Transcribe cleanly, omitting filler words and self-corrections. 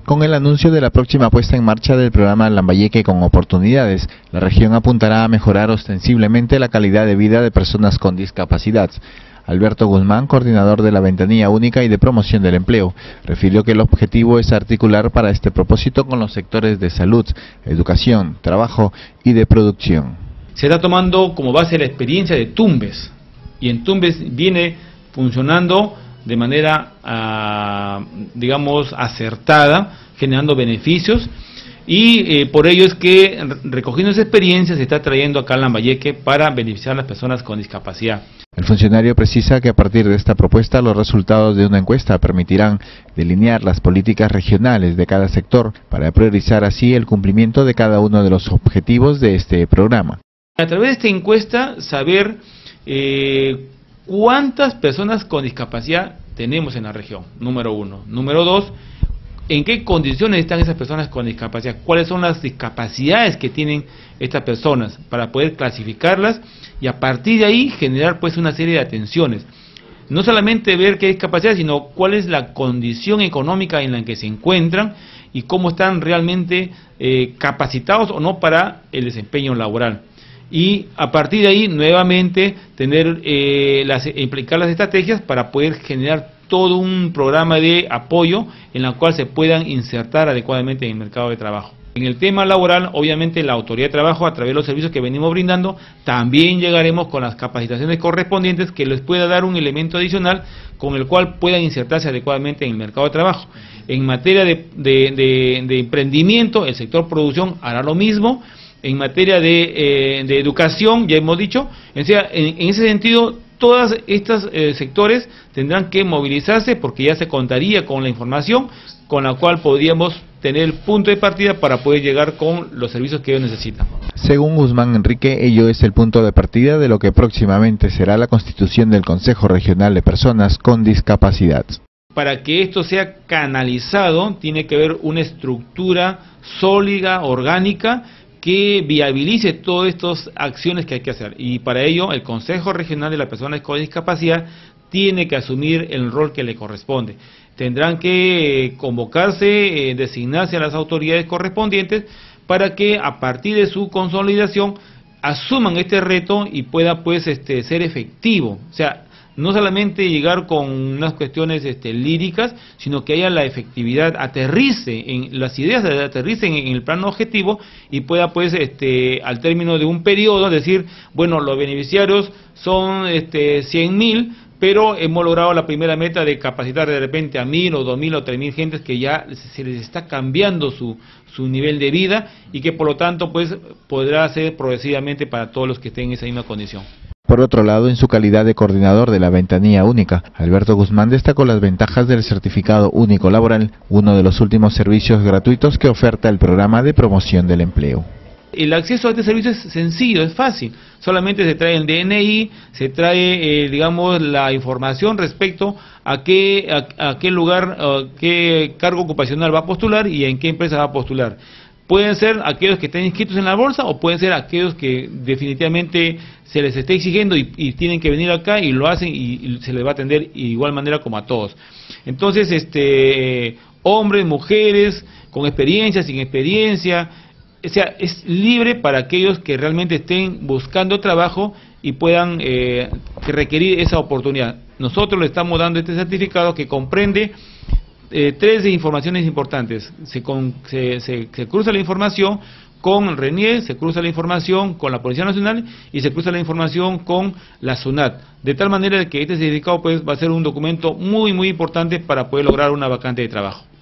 Con el anuncio de la próxima puesta en marcha del programa Lambayeque con Oportunidades, la región apuntará a mejorar ostensiblemente la calidad de vida de personas con discapacidad. Alberto Guzmán, coordinador de la Ventanilla Única y de Promoción del Empleo, refirió que el objetivo es articular para este propósito con los sectores de salud, educación, trabajo y de producción. Se está tomando como base la experiencia de Tumbes, y en Tumbes viene funcionando de manera, digamos, acertada, generando beneficios, y por ello es que recogiendo esa experiencia se está trayendo acá a Lambayeque para beneficiar a las personas con discapacidad. El funcionario precisa que a partir de esta propuesta los resultados de una encuesta permitirán delinear las políticas regionales de cada sector para priorizar así el cumplimiento de cada uno de los objetivos de este programa. A través de esta encuesta saber cuántas personas con discapacidad tenemos en la región, número uno. Número dos, en qué condiciones están esas personas con discapacidad, cuáles son las discapacidades que tienen estas personas, para poder clasificarlas y a partir de ahí generar pues una serie de atenciones. No solamente ver qué discapacidad, sino cuál es la condición económica en la que se encuentran y cómo están realmente capacitados o no para el desempeño laboral. Y a partir de ahí nuevamente tener implicar las estrategias para poder generar todo un programa de apoyo en la cual se puedan insertar adecuadamente en el mercado de trabajo. En el tema laboral, obviamente la Autoridad de Trabajo, a través de los servicios que venimos brindando, también llegaremos con las capacitaciones correspondientes que les pueda dar un elemento adicional con el cual puedan insertarse adecuadamente en el mercado de trabajo. En materia de emprendimiento, el sector producción hará lo mismo. En materia de educación, ya hemos dicho, en ese sentido, todos estos sectores tendrán que movilizarse porque ya se contaría con la información con la cual podríamos tener el punto de partida para poder llegar con los servicios que ellos necesitan. Según Guzmán Enrique, ello es el punto de partida de lo que próximamente será la constitución del Consejo Regional de Personas con Discapacidad. Para que esto sea canalizado, tiene que haber una estructura sólida, orgánica, que viabilice todas estas acciones que hay que hacer, y para ello el Consejo Regional de las Personas con Discapacidad tiene que asumir el rol que le corresponde. Tendrán que convocarse, designarse a las autoridades correspondientes para que a partir de su consolidación asuman este reto y pueda pues ser efectivo, o sea, no solamente llegar con unas cuestiones líricas, sino que haya la efectividad, las ideas aterricen en el plano objetivo y pueda pues al término de un periodo decir, bueno, los beneficiarios son 100.000, pero hemos logrado la primera meta de capacitar de repente a 1.000 o 2.000 o 3.000 gentes que ya se les está cambiando su nivel de vida y que por lo tanto pues podrá ser progresivamente para todos los que estén en esa misma condición. Por otro lado, en su calidad de coordinador de la Ventanilla Única, Alberto Guzmán destacó las ventajas del Certificado Único Laboral, uno de los últimos servicios gratuitos que oferta el programa de promoción del empleo. El acceso a este servicio es sencillo, es fácil, solamente se trae el DNI, se trae digamos la información respecto a qué lugar, qué cargo ocupacional va a postular y en qué empresa va a postular. Pueden ser aquellos que estén inscritos en la bolsa o pueden ser aquellos que definitivamente se les está exigiendo y tienen que venir acá y lo hacen y se les va a atender de igual manera como a todos. Entonces, hombres, mujeres, con experiencia, sin experiencia, o sea, es libre para aquellos que realmente estén buscando trabajo y puedan requerir esa oportunidad. Nosotros le estamos dando este certificado que comprende tres informaciones importantes. Se cruza la información con el RENIE, se cruza la información con la Policía Nacional y se cruza la información con la SUNAT, de tal manera que este certificado pues va a ser un documento muy importante para poder lograr una vacante de trabajo.